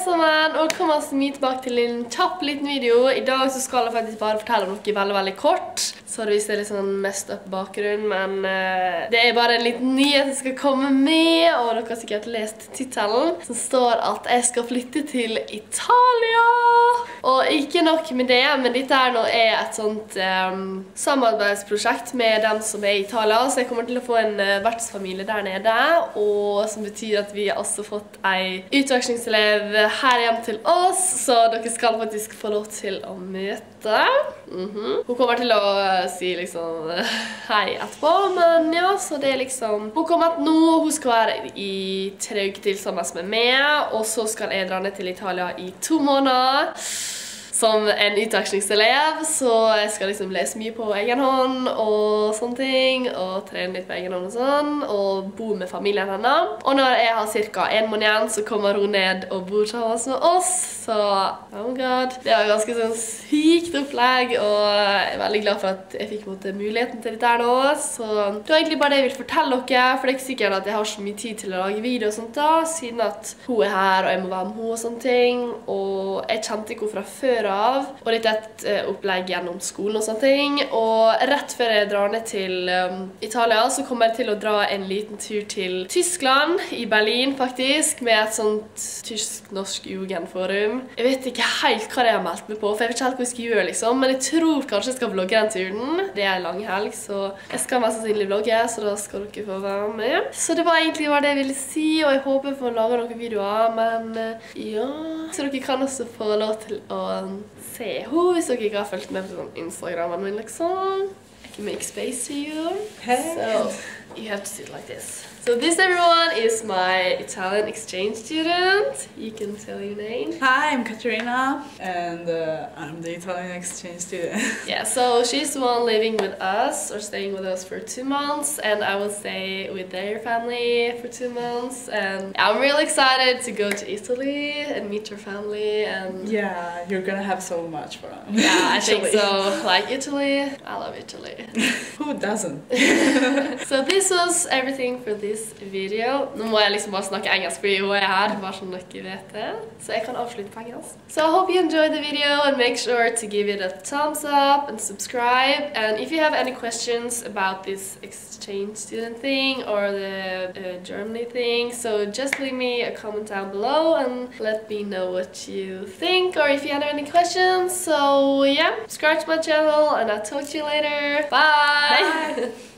sammen, og kom oss mye tilbake til en kjapp liten video. I dag så skal jeg faktisk bare fortelle om noe veldig kort. Så det viser litt sånn mest opp bakgrunn, men det er bare en liten nyhet som skal komme med, og dere har sikkert lest tittelen, som står at jeg skal flytte til Italia. Og ikke nok med det, men dette er nå et sånt samarbeidsprosjekt med dem som er i Italia, så jeg kommer til å få en vertsfamilie der nede, og som betyr at vi har også fått en utvekslingselev her hjem til oss, så dere skal faktisk få lov til å møte. Hun kommer til å si liksom hei etterpå, men ja, så det er liksom hun kommer nå, hun skal være i 3 uker til sammen med meg, og så skal jeg dra ned til Italia i 2 måneder som en utvekslingselev, så jeg skal liksom lese mye på egen hånd og sånne ting, og trene litt på egen hånd og sånn, og bo med familien henne. Og når jeg har cirka 1 måned igjen, så kommer hun ned og bor sammen med oss, så oh my god. Det var ganske sånn sykt opplegg, og jeg er veldig glad for at jeg fikk muligheten til dette her nå, så det var egentlig bare det jeg vil fortelle dere, for det er ikke sikkert at jeg har så mye tid til å lage video og sånt da, siden at hun er her, og jeg må være med henne og sånne ting, og jeg kjente ikke henne fra før av, og dette er et opplegg gjennom skolen og sånne ting, og rett før jeg drar ned til Italia, så kommer jeg til å dra en liten tur til Tyskland, i Berlin faktisk, med et sånt tysk-norsk jugendforum. Jeg vet ikke helt hva jeg har meldt meg på, for jeg vet ikke helt hva jeg skal gjøre liksom, men jeg tror kanskje jeg skal vlogge den turen. Det er en lang helg, så jeg skal mest sannsynlig vlogge, så da skal dere få være med. Så det var egentlig det jeg ville si, og jeg håper jeg får lage noen videoer, men ja, så dere kan også få lov til å se henne hvis dere ikke har fulgt med på Instagramen min liksom. I can make space for you. Hey. So you have to sit like this. So this, everyone, is my Italian exchange student. You can tell your name. Hi, I'm Katerina, and I'm the Italian exchange student. Yeah, so she's the one living with us, or staying with us for 2 months, and I will stay with their family for 2 months. And I'm really excited to go to Italy and meet your family. And yeah, you're gonna have so much fun. Yeah, I think so. Like Italy, I love Italy. Who doesn't? So this was everything for this video. Nå må jeg liksom bare snakke engelsk fordi hun er her, bare sånn dere vet det. Så jeg kan avslutte på engelsk. So I hope you enjoyed the video and make sure to give it a thumbs up and subscribe. And if you have any questions about this exchange student thing or the Germany thing, so just leave me a comment down below and let me know what you think, or if you have any questions. So yeah, subscribe to my channel and I'll talk to you later. Bye! Bye.